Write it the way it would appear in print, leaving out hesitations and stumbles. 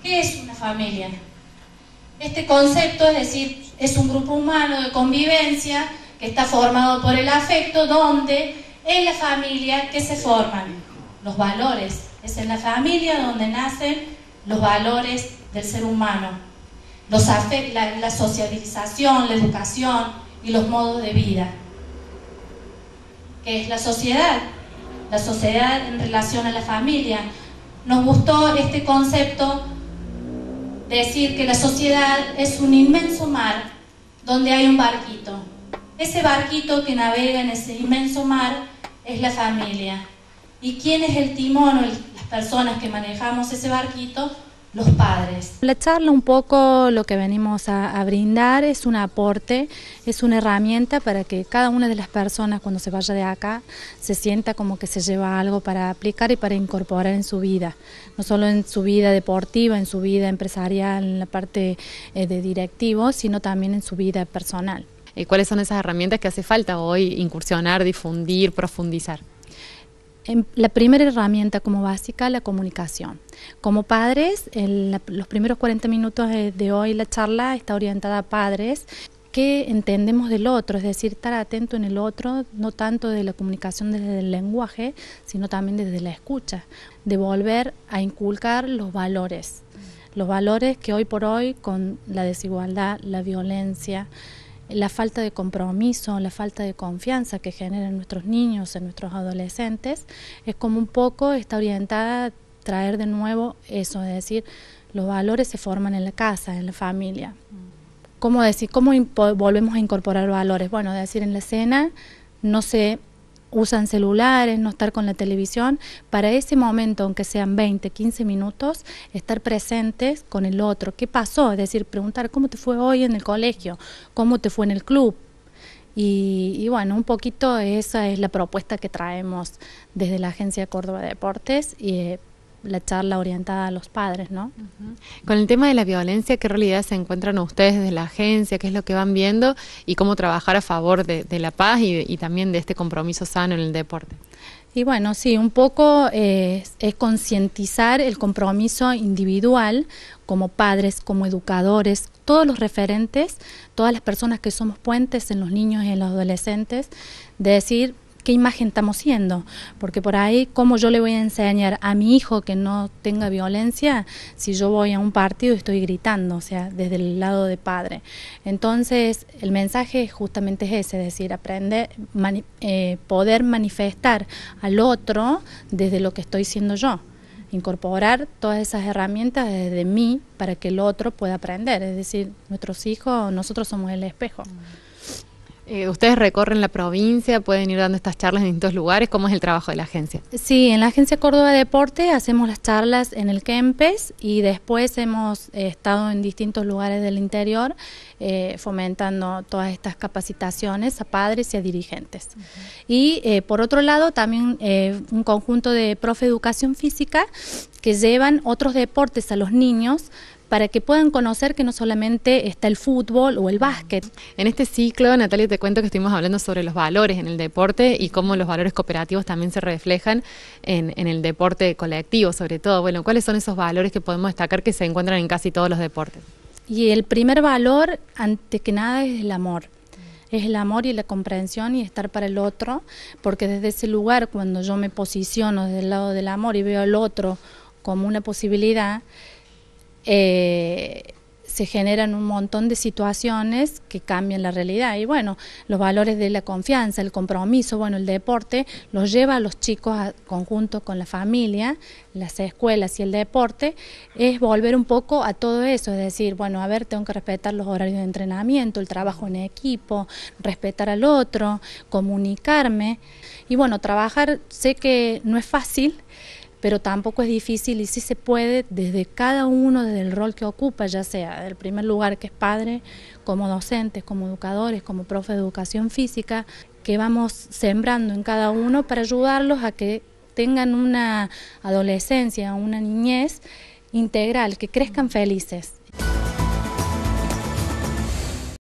¿Qué es una familia? Este concepto, es decir, es un grupo humano de convivencia que está formado por el afecto, donde en la familia que se forman los valores. Es en la familia donde nacen los valores del ser humano, la socialización, la educación y los modos de vida. ¿Qué es la sociedad? La sociedad en relación a la familia. Nos gustó este concepto, decir que la sociedad es un inmenso mar donde hay un barquito. Ese barquito que navega en ese inmenso mar es la familia. ¿Y quién es el timón o las personas que manejamos ese barquito? Los padres. La charla, un poco lo que venimos a brindar es un aporte, es una herramienta para que cada una de las personas cuando se vaya de acá se sienta como que se lleva algo para aplicar y para incorporar en su vida, no solo en su vida deportiva, en su vida empresarial, en la parte de directivo, sino también en su vida personal. ¿Cuáles son esas herramientas que hace falta hoy incursionar, difundir, profundizar? La primera herramienta como básica, la comunicación. Como padres, los primeros 40 minutos de hoy la charla está orientada a padres que entendemos del otro, es decir, estar atento en el otro, no tanto de la comunicación desde el lenguaje, sino también desde la escucha, de volver a inculcar los valores que hoy por hoy con la desigualdad, la violencia, la falta de compromiso, la falta de confianza que generan nuestros niños, en nuestros adolescentes, es como un poco está orientada a traer de nuevo eso, es decir, los valores se forman en la casa, en la familia. ¿Cómo decir, cómo volvemos a incorporar valores? Bueno, es decir, en la cena no se usan celulares, no estar con la televisión, para ese momento, aunque sean 20, 15 minutos, estar presentes con el otro. ¿Qué pasó? Es decir, preguntar cómo te fue hoy en el colegio, cómo te fue en el club. Y bueno, un poquito esa es la propuesta que traemos desde la Agencia Córdoba de Deportes y la charla orientada a los padres, ¿no? Con el tema de la violencia, ¿qué realidad se encuentran ustedes desde la agencia? ¿Qué es lo que van viendo? Y cómo trabajar a favor de la paz y también de este compromiso sano en el deporte. Y bueno, sí, un poco es concientizar el compromiso individual como padres, como educadores, todos los referentes, todas las personas que somos puentes en los niños y en los adolescentes, de decir qué imagen estamos siendo, porque por ahí, ¿cómo yo le voy a enseñar a mi hijo que no tenga violencia si yo voy a un partido y estoy gritando, o sea, desde el lado de padre? Entonces, el mensaje justamente es ese, es decir, aprender, poder manifestar al otro desde lo que estoy siendo yo, incorporar todas esas herramientas desde mí para que el otro pueda aprender, es decir, nuestros hijos, nosotros somos el espejo. Ustedes recorren la provincia, pueden ir dando estas charlas en distintos lugares. ¿Cómo es el trabajo de la agencia? Sí, en la Agencia Córdoba de Deporte hacemos las charlas en el Kempes y después hemos estado en distintos lugares del interior fomentando todas estas capacitaciones a padres y a dirigentes. Y por otro lado también un conjunto de profe educación física que llevan otros deportes a los niños para que puedan conocer que no solamente está el fútbol o el básquet. En este ciclo, Natalia, te cuento que estuvimos hablando sobre los valores en el deporte y cómo los valores cooperativos también se reflejan en el deporte colectivo, sobre todo. Bueno, ¿cuáles son esos valores que podemos destacar que se encuentran en casi todos los deportes? Y el primer valor, antes que nada, es el amor. Es el amor y la comprensión y estar para el otro, porque desde ese lugar, cuando yo me posiciono desde el lado del amor y veo al otro como una posibilidad, se generan un montón de situaciones que cambian la realidad. Y bueno, los valores de la confianza, el compromiso, bueno, el deporte los lleva a los chicos conjunto con la familia, las escuelas y el deporte, es volver un poco a todo eso, es decir, bueno, a ver, tengo que respetar los horarios de entrenamiento, el trabajo en equipo, respetar al otro, comunicarme. Y bueno, trabajar, sé que no es fácil, pero tampoco es difícil y sí se puede desde cada uno, desde el rol que ocupa, ya sea del primer lugar que es padre, como docentes, como educadores, como profe de educación física, que vamos sembrando en cada uno para ayudarlos a que tengan una adolescencia, una niñez integral, que crezcan felices.